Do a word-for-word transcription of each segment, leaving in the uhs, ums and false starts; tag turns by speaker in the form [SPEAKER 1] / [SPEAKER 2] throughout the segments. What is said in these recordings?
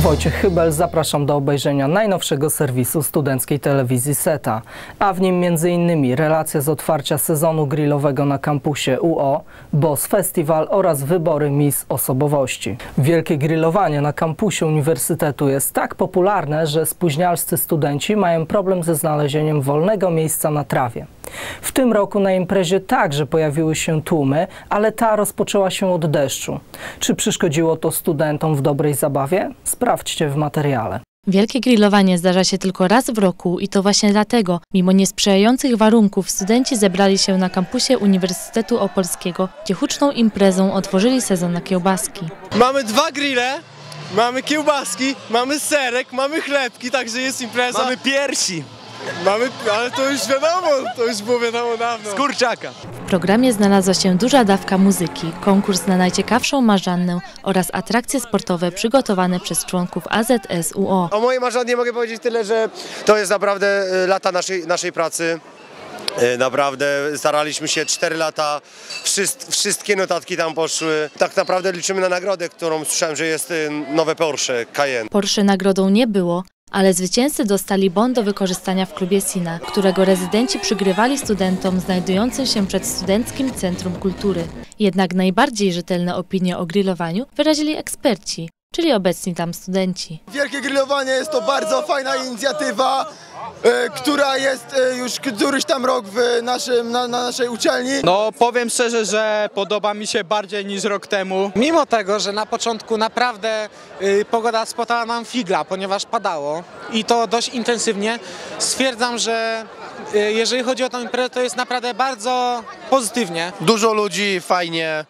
[SPEAKER 1] Wojciech Chybel, zapraszam do obejrzenia najnowszego serwisu studenckiej telewizji SETA, a w nim między innymi relacja z otwarcia sezonu grillowego na kampusie U O, Boss Festival oraz wybory Miss Osobowości. Wielkie grillowanie na kampusie uniwersytetu jest tak popularne, że spóźnialscy studenci mają problem ze znalezieniem wolnego miejsca na trawie. W tym roku na imprezie także pojawiły się tłumy, ale ta rozpoczęła się od deszczu. Czy przeszkodziło to studentom w dobrej zabawie? Sprawdźcie w materiale.
[SPEAKER 2] Wielkie grillowanie zdarza się tylko raz w roku i to właśnie dlatego, mimo niesprzyjających warunków, studenci zebrali się na kampusie Uniwersytetu Opolskiego, gdzie huczną imprezą otworzyli sezon na kiełbaski.
[SPEAKER 3] Mamy dwa grille, mamy kiełbaski, mamy serek, mamy chlebki, także jest impreza.
[SPEAKER 4] Mamy piersi.
[SPEAKER 3] Mamy, ale to już wiadomo, to już było wiadomo dawno.
[SPEAKER 4] Z kurczaka.
[SPEAKER 2] W programie znalazła się duża dawka muzyki, konkurs na najciekawszą marzannę oraz atrakcje sportowe przygotowane przez członków A Z S U O.
[SPEAKER 5] O mojej marzannie mogę powiedzieć tyle, że to jest naprawdę lata naszej, naszej pracy. Naprawdę staraliśmy się cztery lata, wszystkie notatki tam poszły. Tak naprawdę liczymy na nagrodę, którą słyszałem, że jest nowe Porsche Cayenne.
[SPEAKER 2] Porsche nagrodą nie było, ale zwycięzcy dostali bon do wykorzystania w klubie Sina, którego rezydenci przygrywali studentom znajdującym się przed Studenckim Centrum Kultury. Jednak najbardziej rzetelne opinie o grillowaniu wyrazili eksperci, czyli obecni tam studenci.
[SPEAKER 6] Wielkie grillowanie jest to bardzo fajna inicjatywa, e, która jest e, już któryś tam rok w naszym, na, na naszej uczelni.
[SPEAKER 3] No powiem szczerze, że podoba mi się bardziej niż rok temu.
[SPEAKER 4] Mimo tego, że na początku naprawdę y, pogoda spotała nam figla, ponieważ padało i to dość intensywnie, stwierdzam, że y, jeżeli chodzi o tę imprezę, to jest naprawdę bardzo pozytywnie.
[SPEAKER 5] Dużo ludzi, fajnie.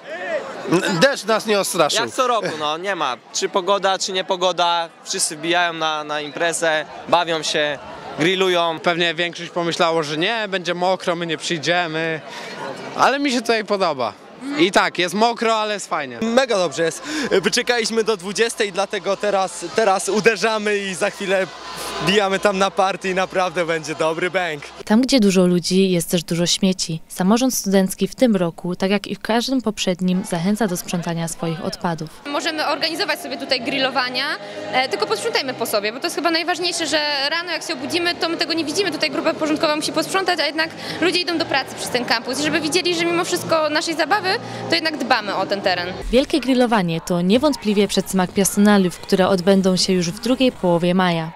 [SPEAKER 5] Deszcz nas nie ostraszył.
[SPEAKER 7] Jak co roku, no nie ma, czy pogoda, czy nie pogoda, wszyscy wbijają na, na imprezę, bawią się, grillują.
[SPEAKER 3] Pewnie większość pomyślało, że nie, będzie mokro, my nie przyjdziemy, ale mi się tutaj podoba. I tak, jest mokro, ale jest fajnie.
[SPEAKER 4] Mega dobrze jest. Wyczekaliśmy do dwudziestej, dlatego teraz, teraz uderzamy i za chwilę bijamy tam na party i naprawdę będzie dobry bang.
[SPEAKER 2] Tam, gdzie dużo ludzi, jest też dużo śmieci. Samorząd studencki w tym roku, tak jak i w każdym poprzednim, zachęca do sprzątania swoich odpadów.
[SPEAKER 8] Możemy organizować sobie tutaj grillowania, e, tylko posprzątajmy po sobie, bo to jest chyba najważniejsze, że rano jak się obudzimy, to my tego nie widzimy, tutaj grupa porządkowa musi posprzątać, a jednak ludzie idą do pracy przez ten kampus, żeby widzieli, że mimo wszystko naszej zabawy, to jednak dbamy o ten teren.
[SPEAKER 2] Wielkie grillowanie to niewątpliwie przedsmak personaliów, które odbędą się już w drugiej połowie maja.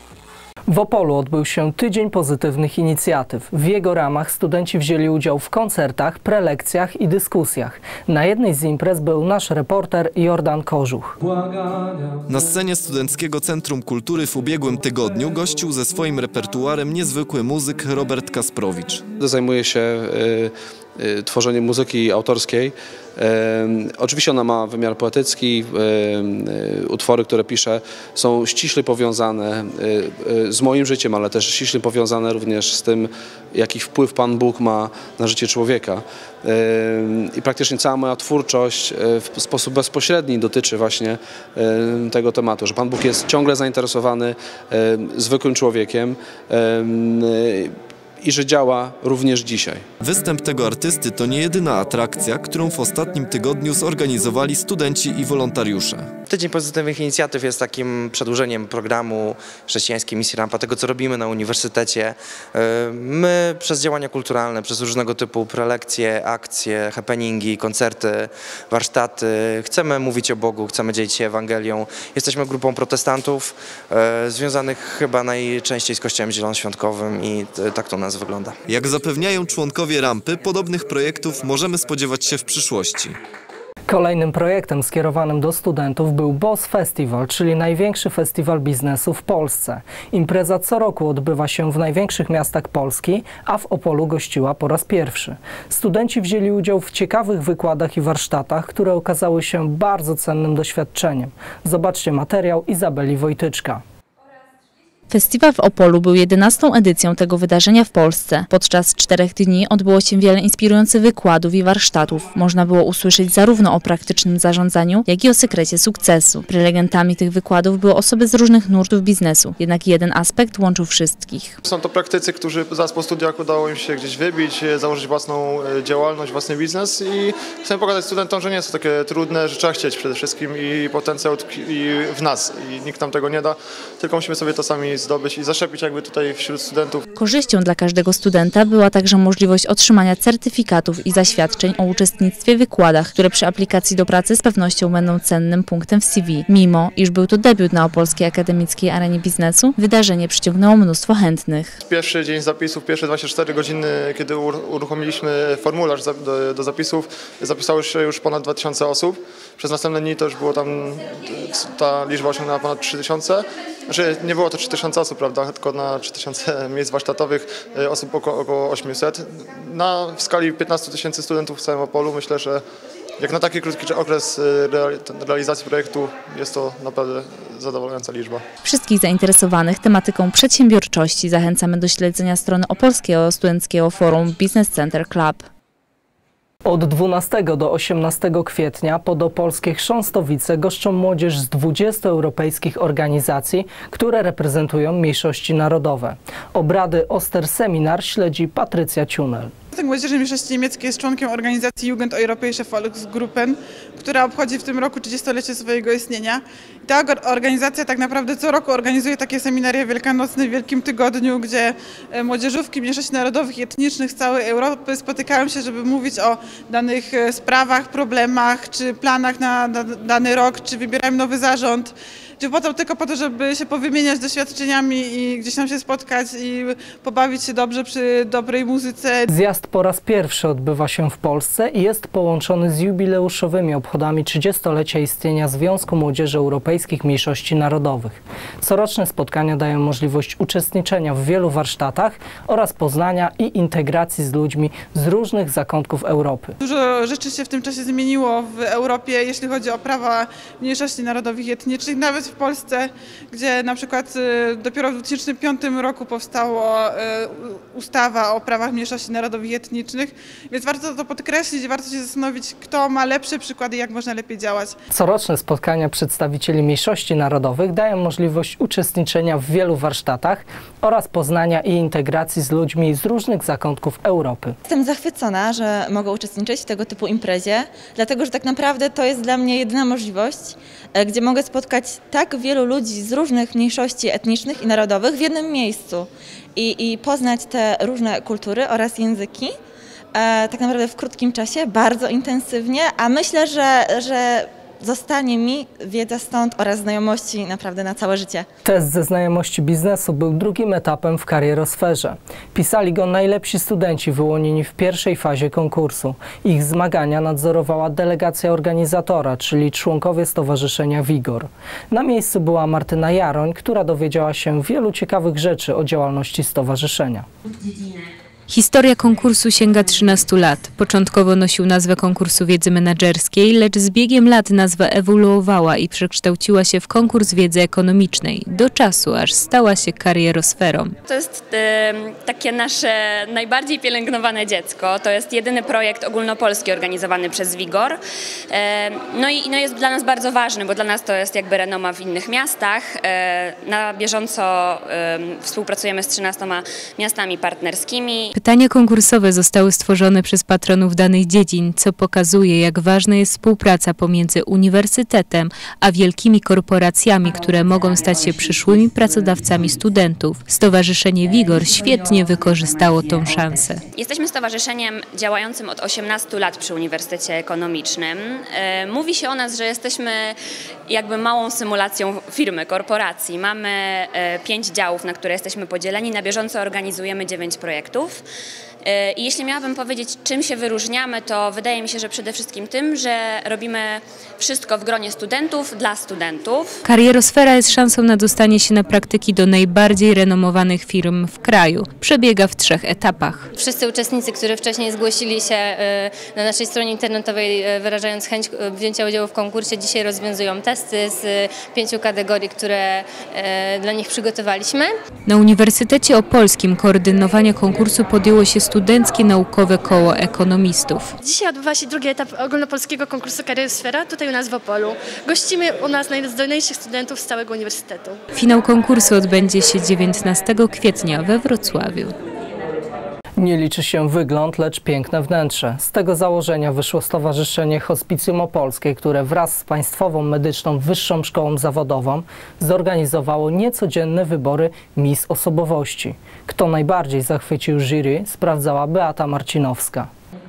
[SPEAKER 1] W Opolu odbył się Tydzień Pozytywnych Inicjatyw. W jego ramach studenci wzięli udział w koncertach, prelekcjach i dyskusjach. Na jednej z imprez był nasz reporter Jordan Kożuch.
[SPEAKER 9] Na scenie Studenckiego Centrum Kultury w ubiegłym tygodniu gościł ze swoim repertuarem niezwykły muzyk Robert Kasprowicz.
[SPEAKER 10] Zajmuje się y, y, tworzeniem muzyki autorskiej. Y, oczywiście ona ma wymiar poetycki. Y, y, utwory, które pisze, są ściśle powiązane y, y, z moim życiem, ale też ściśle powiązane również z tym, jaki wpływ Pan Bóg ma na życie człowieka. I praktycznie cała moja twórczość w sposób bezpośredni dotyczy właśnie tego tematu, że Pan Bóg jest ciągle zainteresowany zwykłym człowiekiem i że działa również dzisiaj.
[SPEAKER 9] Występ tego artysty to nie jedyna atrakcja, którą w ostatnim tygodniu zorganizowali studenci i wolontariusze.
[SPEAKER 7] Tydzień Pozytywnych Inicjatyw jest takim przedłużeniem programu Chrześcijańskiej Misji Rampa, tego co robimy na uniwersytecie. My przez działania kulturalne, przez różnego typu prelekcje, akcje, happeningi, koncerty, warsztaty, chcemy mówić o Bogu, chcemy dzielić się Ewangelią. Jesteśmy grupą protestantów związanych chyba najczęściej z Kościołem Zielonoświątkowym i tak to nas wygląda.
[SPEAKER 9] Jak zapewniają członkowie Rampy, podobnych projektów możemy spodziewać się w przyszłości.
[SPEAKER 1] Kolejnym projektem skierowanym do studentów był Boss Festival, czyli największy festiwal biznesu w Polsce. Impreza co roku odbywa się w największych miastach Polski, a w Opolu gościła po raz pierwszy. Studenci wzięli udział w ciekawych wykładach i warsztatach, które okazały się bardzo cennym doświadczeniem. Zobaczcie materiał Izabeli Wojtyczka.
[SPEAKER 2] Festiwal w Opolu był jedenastą edycją tego wydarzenia w Polsce. Podczas czterech dni odbyło się wiele inspirujących wykładów i warsztatów. Można było usłyszeć zarówno o praktycznym zarządzaniu, jak i o sekrecie sukcesu. Prelegentami tych wykładów były osoby z różnych nurtów biznesu. Jednak jeden aspekt łączył wszystkich.
[SPEAKER 11] Są to praktycy, którzy zaraz po studiach udało im się gdzieś wybić, założyć własną działalność, własny biznes i chcę pokazać studentom, że nie są takie trudne, że trzeba chcieć przede wszystkim i potencjał tkwi w nas i nikt nam tego nie da, tylko musimy sobie to sami zdobyć i zaszczepić jakby tutaj wśród studentów.
[SPEAKER 2] Korzyścią dla każdego studenta była także możliwość otrzymania certyfikatów i zaświadczeń o uczestnictwie w wykładach, które przy aplikacji do pracy z pewnością będą cennym punktem w C V. Mimo iż był to debiut na Opolskiej Akademickiej Arenie Biznesu, wydarzenie przyciągnęło mnóstwo chętnych.
[SPEAKER 11] Pierwszy dzień zapisów, pierwsze dwadzieścia cztery godziny, kiedy uruchomiliśmy formularz do, do zapisów, zapisało się już ponad dwa tysiące osób. Przez następne dni to już było tam, ta liczba osiągnęła ponad trzy tysiące. Znaczy nie było to trzy tysiące osób, prawda, tylko na trzy tysiące miejsc warsztatowych, osób około, około osiemset. Na, w skali piętnastu tysięcy studentów w całym Opolu myślę, że jak na taki krótki okres realizacji projektu jest to naprawdę zadowalająca liczba.
[SPEAKER 2] Wszystkich zainteresowanych tematyką przedsiębiorczości zachęcamy do śledzenia strony Opolskiego Studenckiego Forum Business Center Club.
[SPEAKER 1] Od dwunastego do osiemnastego kwietnia podopolskie Chrząstowice goszczą młodzież z dwudziestu europejskich organizacji, które reprezentują mniejszości narodowe. Obrady Osterseminar śledzi Patrycja Ciunel.
[SPEAKER 12] Centrum Młodzieży Mniejszości Niemieckiej jest członkiem organizacji Jugend Europäische Volksgruppen, która obchodzi w tym roku trzydziestolecie swojego istnienia. I ta organizacja tak naprawdę co roku organizuje takie seminaria wielkanocne w Wielkim Tygodniu, gdzie młodzieżówki mniejszości narodowych i etnicznych z całej Europy spotykają się, żeby mówić o danych sprawach, problemach czy planach na dany rok, czy wybierają nowy zarząd. Czy po to, tylko po to, żeby się powymieniać doświadczeniami i gdzieś tam się spotkać i pobawić się dobrze przy dobrej muzyce.
[SPEAKER 1] Zjazd po raz pierwszy odbywa się w Polsce i jest połączony z jubileuszowymi obchodami trzydziestolecia istnienia Związku Młodzieży Europejskich Mniejszości Narodowych. Coroczne spotkania dają możliwość uczestniczenia w wielu warsztatach oraz poznania i integracji z ludźmi z różnych zakątków Europy.
[SPEAKER 12] Dużo rzeczy się w tym czasie zmieniło w Europie, jeśli chodzi o prawa mniejszości narodowych i etnicznych, nawet w Polsce, gdzie na przykład dopiero w dwa tysiące piątym roku powstała ustawa o prawach mniejszości narodowych i etnicznych, więc warto to podkreślić, warto się zastanowić, kto ma lepsze przykłady i jak można lepiej działać.
[SPEAKER 1] Coroczne spotkania przedstawicieli mniejszości narodowych dają możliwość uczestniczenia w wielu warsztatach oraz poznania i integracji z ludźmi z różnych zakątków Europy.
[SPEAKER 13] Jestem zachwycona, że mogę uczestniczyć w tego typu imprezie, dlatego że tak naprawdę to jest dla mnie jedyna możliwość, gdzie mogę spotkać tak wielu ludzi z różnych mniejszości etnicznych i narodowych w jednym miejscu i, i poznać te różne kultury oraz języki e, tak naprawdę w krótkim czasie, bardzo intensywnie, a myślę, że, że zostanie mi wiedza stąd oraz znajomości naprawdę na całe życie.
[SPEAKER 1] Test ze znajomości biznesu był drugim etapem w karierosferze. Pisali go najlepsi studenci wyłonieni w pierwszej fazie konkursu. Ich zmagania nadzorowała delegacja organizatora, czyli członkowie Stowarzyszenia WIGOR. Na miejscu była Martyna Jaroń, która dowiedziała się wielu ciekawych rzeczy o działalności stowarzyszenia.
[SPEAKER 14] Historia konkursu sięga trzynastu lat. Początkowo nosił nazwę konkursu wiedzy menedżerskiej, lecz z biegiem lat nazwa ewoluowała i przekształciła się w konkurs wiedzy ekonomicznej, do czasu aż stała się karierosferą.
[SPEAKER 15] To jest e, takie nasze najbardziej pielęgnowane dziecko. To jest jedyny projekt ogólnopolski organizowany przez WIGOR. E, no i no jest dla nas bardzo ważny, bo dla nas to jest jakby renoma w innych miastach. E, na bieżąco e, współpracujemy z trzynastoma miastami partnerskimi.
[SPEAKER 14] Pytania konkursowe zostały stworzone przez patronów danych dziedzin, co pokazuje, jak ważna jest współpraca pomiędzy uniwersytetem a wielkimi korporacjami, które mogą stać się przyszłymi pracodawcami studentów. Stowarzyszenie WIGOR świetnie wykorzystało tą szansę.
[SPEAKER 15] Jesteśmy stowarzyszeniem działającym od osiemnastu lat przy Uniwersytecie Ekonomicznym. Mówi się o nas, że jesteśmy jakby małą symulacją firmy, korporacji. Mamy pięć działów, na które jesteśmy podzieleni. Na bieżąco organizujemy dziewięć projektów. I jeśli miałabym powiedzieć, czym się wyróżniamy, to wydaje mi się, że przede wszystkim tym, że robimy wszystko w gronie studentów, dla studentów.
[SPEAKER 14] Karierosfera jest szansą na dostanie się na praktyki do najbardziej renomowanych firm w kraju. Przebiega w trzech etapach.
[SPEAKER 8] Wszyscy uczestnicy, którzy wcześniej zgłosili się na naszej stronie internetowej, wyrażając chęć wzięcia udziału w konkursie, dzisiaj rozwiązują testy z pięciu kategorii, które dla nich przygotowaliśmy.
[SPEAKER 14] Na Uniwersytecie Opolskim koordynowania konkursu podjęło się Studenckie Naukowe Koło Ekonomistów.
[SPEAKER 16] Dzisiaj odbywa się drugi etap ogólnopolskiego konkursu Karierosfera, tutaj u nas w Opolu. Gościmy u nas najzdolniejszych studentów z całego uniwersytetu.
[SPEAKER 14] Finał konkursu odbędzie się dziewiętnastego kwietnia we Wrocławiu.
[SPEAKER 1] Nie liczy się wygląd, lecz piękne wnętrze. Z tego założenia wyszło Stowarzyszenie Hospicjum Opolskie, które wraz z Państwową Medyczną Wyższą Szkołą Zawodową zorganizowało niecodzienne wybory Miss Osobowości. Kto najbardziej zachwycił jury, sprawdzała Beata Marcinowska.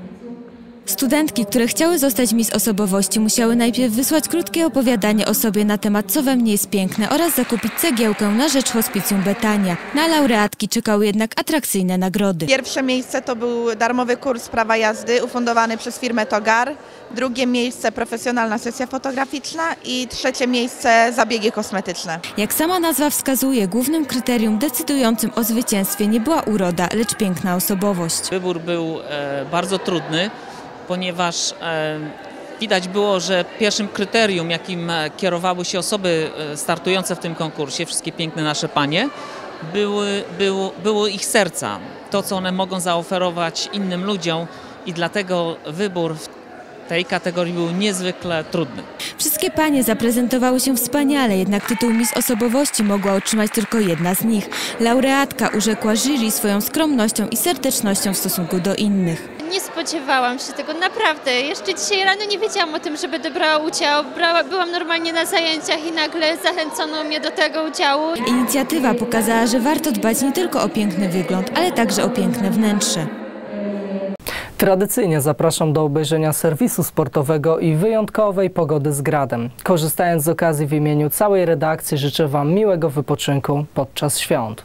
[SPEAKER 17] Studentki, które chciały zostać Miss Osobowości, musiały najpierw wysłać krótkie opowiadanie o sobie na temat co we mnie jest piękne oraz zakupić cegiełkę na rzecz Hospicjum Betania. Na laureatki czekały jednak atrakcyjne nagrody.
[SPEAKER 12] Pierwsze miejsce to był darmowy kurs prawa jazdy ufundowany przez firmę Togar, drugie miejsce profesjonalna sesja fotograficzna i trzecie miejsce zabiegi kosmetyczne.
[SPEAKER 17] Jak sama nazwa wskazuje, głównym kryterium decydującym o zwycięstwie nie była uroda, lecz piękna osobowość.
[SPEAKER 18] Wybór był e, bardzo trudny, ponieważ e, widać było, że pierwszym kryterium, jakim kierowały się osoby startujące w tym konkursie, wszystkie piękne nasze panie, były, było, było ich serca, to co one mogą zaoferować innym ludziom i dlatego wybór w tej kategorii był niezwykle trudny.
[SPEAKER 17] Wszystkie panie zaprezentowały się wspaniale, jednak tytuł Miss Osobowości mogła otrzymać tylko jedna z nich. Laureatka urzekła jury swoją skromnością i serdecznością w stosunku do innych.
[SPEAKER 19] Nie spodziewałam się tego, naprawdę. Jeszcze dzisiaj rano nie wiedziałam o tym, że będę brała udział. Brała, byłam normalnie na zajęciach i nagle zachęcono mnie do tego udziału.
[SPEAKER 17] Inicjatywa pokazała, że warto dbać nie tylko o piękny wygląd, ale także o piękne wnętrze.
[SPEAKER 1] Tradycyjnie zapraszam do obejrzenia serwisu sportowego i wyjątkowej pogody z gradem. Korzystając z okazji w imieniu całej redakcji życzę Wam miłego wypoczynku podczas świąt.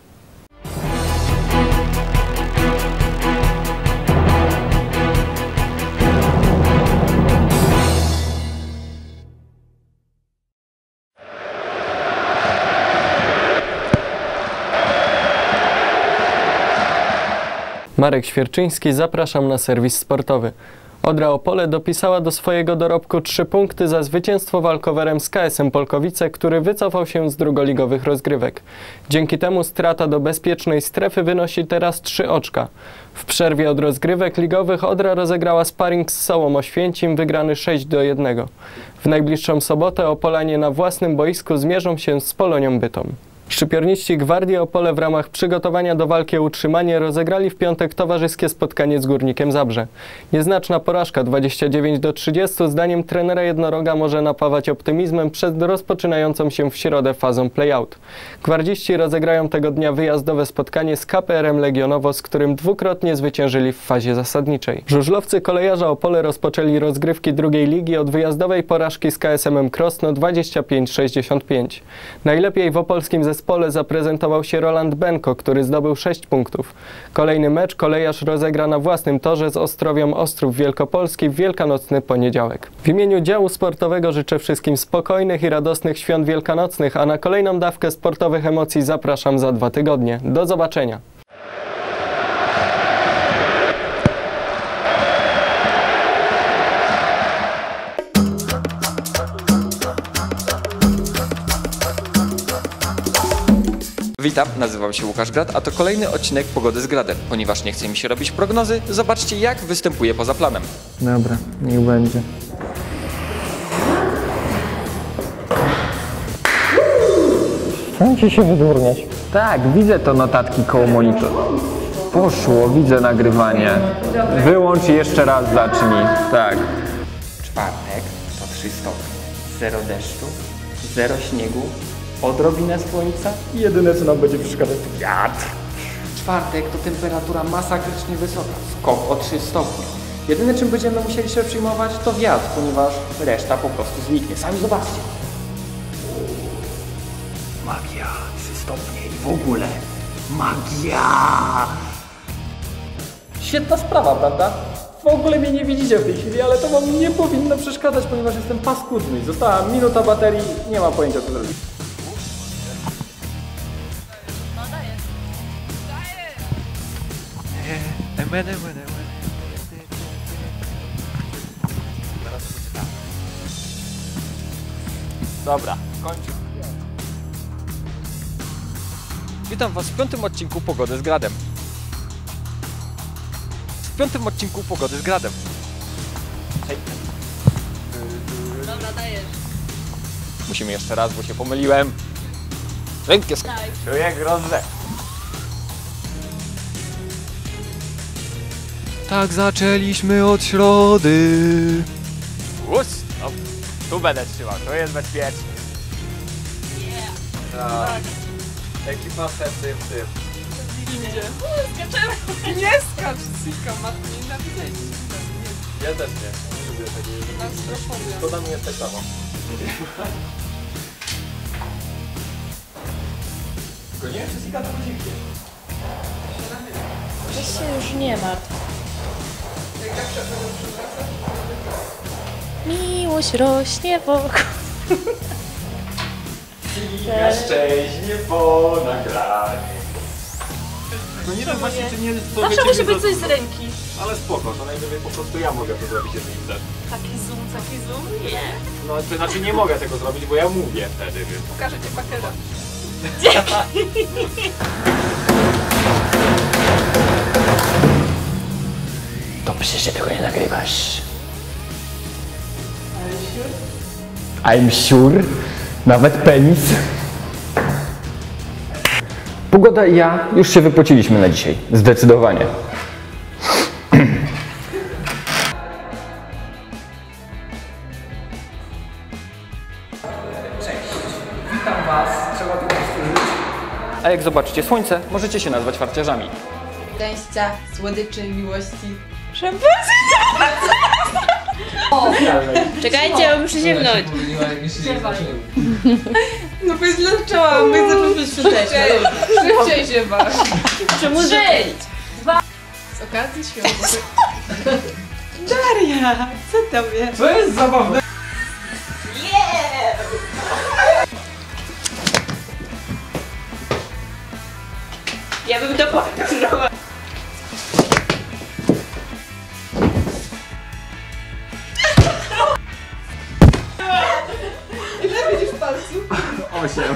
[SPEAKER 20] Marek Świerczyński, zapraszam na serwis sportowy. Odra Opole dopisała do swojego dorobku trzy punkty za zwycięstwo walkowerem z K S em Polkowice, który wycofał się z drugoligowych rozgrywek. Dzięki temu strata do bezpiecznej strefy wynosi teraz trzy oczka. W przerwie od rozgrywek ligowych Odra rozegrała sparring z Sołą Oświęcim, wygrany sześć do jednego. W najbliższą sobotę Opolanie na własnym boisku zmierzą się z Polonią Bytom. Szczypiorniści Gwardii Opole w ramach przygotowania do walki o utrzymanie rozegrali w piątek towarzyskie spotkanie z Górnikiem Zabrze. Nieznaczna porażka dwadzieścia dziewięć do trzydziestu zdaniem trenera Jednoroga może napawać optymizmem przed rozpoczynającą się w środę fazą play-out. Gwardziści rozegrają tego dnia wyjazdowe spotkanie z K P R em Legionowo, z którym dwukrotnie zwyciężyli w fazie zasadniczej. Żużlowcy Kolejarza Opole rozpoczęli rozgrywki drugiej ligi od wyjazdowej porażki z K S em Krosno dwadzieścia pięć sześćdziesiąt pięć. Najlepiej w opolskim zespole Pole zaprezentował się Roland Benko, który zdobył sześć punktów. Kolejny mecz Kolejarz rozegra na własnym torze z Ostrowią Ostrów Wielkopolski w wielkanocny poniedziałek. W imieniu działu sportowego życzę wszystkim spokojnych i radosnych świąt wielkanocnych, a na kolejną dawkę sportowych emocji zapraszam za dwa tygodnie. Do zobaczenia!
[SPEAKER 21] Witam, nazywam się Łukasz Grad, a to kolejny odcinek Pogody z Gradem. Ponieważ nie chce mi się robić prognozy, zobaczcie jak występuje poza planem.
[SPEAKER 22] Dobra, niech będzie. Chcecie się wydurniać. Tak, widzę to notatki koło monitor. Poszło, widzę nagrywanie. Wyłącz i jeszcze raz zacznij. Tak.
[SPEAKER 23] Czwartek to trzy stopnie. Zero deszczu, zero śniegu, odrobinę słońca i jedyne co nam będzie przeszkadzać to wiatr. Czwartek to temperatura masakrycznie wysoka, skok o trzy stopnie. Jedyne czym będziemy musieli się przyjmować to wiatr, ponieważ reszta po prostu zniknie. Sami zobaczcie. Magia, trzy stopnie i w ogóle magia.
[SPEAKER 3] świetna sprawa, prawda? W ogóle mnie nie widzicie w tej chwili, ale to wam nie powinno przeszkadzać, ponieważ jestem paskudny. Została minuta baterii, nie mam pojęcia co zrobić.
[SPEAKER 21] Dobra, kończę. Witam Was w piątym odcinku Pogody z Gradem. W piątym odcinku Pogody z Gradem. Hej.
[SPEAKER 5] Dobra, dajesz.
[SPEAKER 21] Musimy jeszcze raz, bo się pomyliłem. Rękę sk... Czuję grozę. Tak zaczęliśmy od środy. Us, no, tu będę trzymał, to jest bezpieczne.
[SPEAKER 5] Yeah.
[SPEAKER 21] Tak. Ekipa sety w tym.
[SPEAKER 5] Idzie. Skaczemy. Nie skacz, Sika, matko, nie napisać.
[SPEAKER 21] Ja też nie. Nie lubię takiego. To dla mnie jest tak samo. Tylko nie wiem, czy Sika to będzie gdzie.
[SPEAKER 5] To się już nie martw. Miłość rośnie wokół.
[SPEAKER 21] Ja szczęście po nagraniu. No nie wiem właśnie, czy nie
[SPEAKER 5] Zawsze musi być coś z ręki.
[SPEAKER 21] Ale spoko, to najlepiej po prostu ja mogę to zrobić, jeżeli chcesz.
[SPEAKER 5] Taki zoom, taki zoom? Nie.
[SPEAKER 21] No to znaczy nie mogę tego zrobić, bo ja mówię wtedy, więc...
[SPEAKER 5] Pokażę Ci pakera.
[SPEAKER 22] Dobrze, że tego nie nagrywasz. I'm sure. Nawet penis. Pogoda i ja już się wypociliśmy na dzisiaj. Zdecydowanie.
[SPEAKER 3] Witam Was, trzeba to powtórzyć.
[SPEAKER 21] A jak zobaczycie słońce, możecie się nazwać farciarzami.
[SPEAKER 6] Szczęścia, słodyczy, miłości.
[SPEAKER 5] Szampanski! Czekajcie, muszę ziemnąć.
[SPEAKER 6] No bo źle zaczęłam, my zaczęłam być świąteczne. Szybciej się waż.
[SPEAKER 5] Czemu żyć? Dwa.
[SPEAKER 6] Z okazji świąt. Daria, co tam jest?
[SPEAKER 3] Co jest zabawne?
[SPEAKER 5] Yeah! Ja bym to powtórzyła.
[SPEAKER 6] Ile widzisz palców?
[SPEAKER 3] Osiem.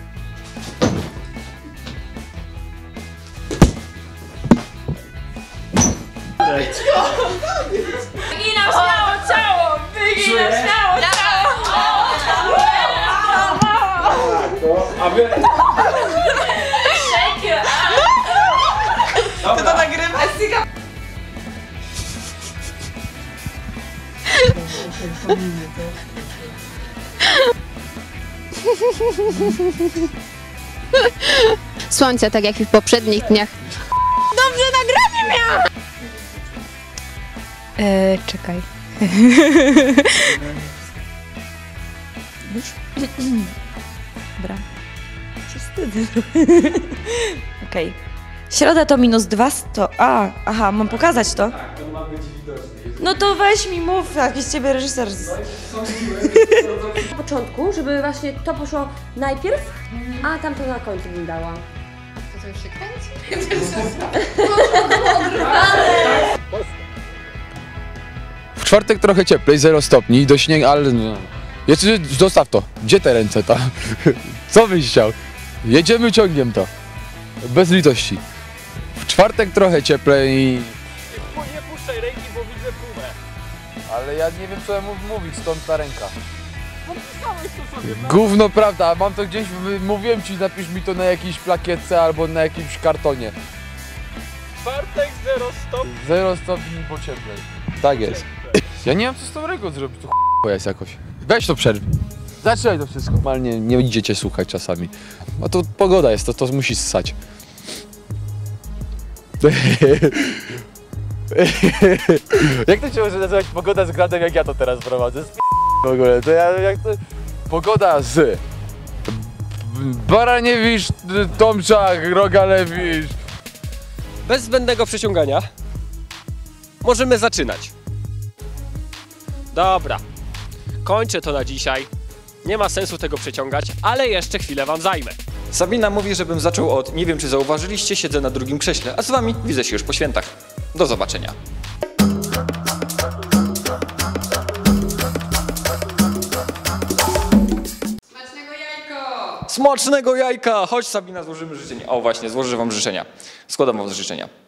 [SPEAKER 5] Wyginam śmiało ciało! Wyginam śmiało ciało!
[SPEAKER 3] A wy...
[SPEAKER 5] Shake it
[SPEAKER 6] To to nagrywa?
[SPEAKER 24] Słońce, tak jak i w poprzednich dniach.
[SPEAKER 5] Dobrze, nagranie miałam!
[SPEAKER 24] Eee, czekaj.
[SPEAKER 13] Dobra. Przystydny trochę. Okej. Środa to minus dwa sto. A, aha, mam pokazać to?
[SPEAKER 3] Tak, to ma być widoczne.
[SPEAKER 13] No to weź mi mów, jakiś ciebie reżyser.
[SPEAKER 25] Na początku, żeby właśnie to poszło najpierw, a tamto na końcu bym dała.
[SPEAKER 6] To co już się kręci?
[SPEAKER 26] W czwartek trochę cieplej, zero stopni, do śniegu, ale no. Jeszcze zostaw to. Gdzie te ręce tam? Co byś chciał? Jedziemy, ciągiem to. Bez litości. W czwartek trochę cieplej i...
[SPEAKER 21] Nie puszczaj ręki, bo widzę pumę.
[SPEAKER 26] Ale ja nie wiem co ja mu mówić, stąd ta ręka.
[SPEAKER 21] Napisałeś to sobie.
[SPEAKER 26] Gówno prawda, mam to gdzieś, mówiłem ci, napisz mi to na jakiejś plakietce albo na jakimś kartonie.
[SPEAKER 21] Czwartek, zero stopni.
[SPEAKER 26] Zero stopni po cieplej. Tak jest. Ja nie wiem co z tą ręką zrobić, to ch**a jest jakoś. Weź to przerw. Zaczynaj to wszystko. Normalnie nie idziecie słuchać czasami. A to pogoda jest, to, to musi ssać. Jak to się może nazywać pogoda z gradem, jak ja to teraz prowadzę? W ogóle, to ja jak to... Pogoda z... Baraniewicz, Tomczak, Rogalewicz.
[SPEAKER 21] Bez zbędnego przeciągania.
[SPEAKER 2] możemy zaczynać. Dobra, kończę to na dzisiaj. Nie ma sensu tego przeciągać, ale jeszcze chwilę wam zajmę.
[SPEAKER 21] Sabina mówi, żebym zaczął od, nie wiem czy zauważyliście, siedzę na drugim krześle, a z wami widzę się już po świętach. Do zobaczenia. Smacznego jajka! Chodź Sabina, złożymy życzenia. O właśnie, złożę wam życzenia. Składam wam życzenia.